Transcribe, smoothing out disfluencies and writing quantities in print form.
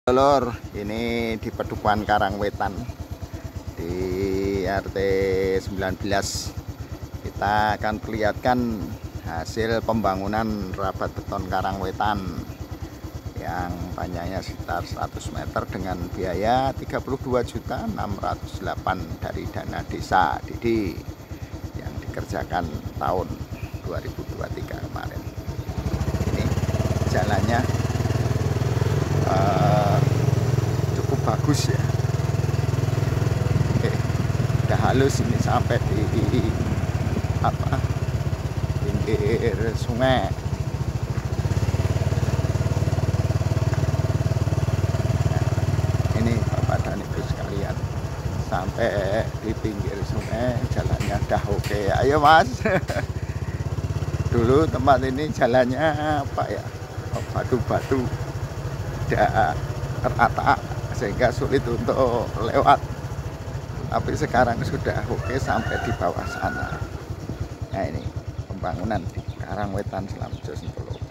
Lor, ini di Pedukuhan Karangwetan di RT 19. Kita akan perlihatkan hasil pembangunan rabat beton Karangwetan yang panjangnya sekitar 100 meter dengan biaya 32.608 dari dana desa Didi yang dikerjakan tahun 2023 kemarin. Ini jalannya cukup bagus ya. Oke, udah halus ini sampai di pinggir sungai. Nah, ini Bapak dan Ibu sekalian, sampai di pinggir sungai jalannya udah oke. Ayo Mas. Dulu tempat ini jalannya apa ya, batu-batu, tidak tertata sehingga sulit untuk lewat, tapi sekarang sudah oke sampai di bawah sana. Nah, ini pembangunan di Karangwetan Selamajo Sentolo.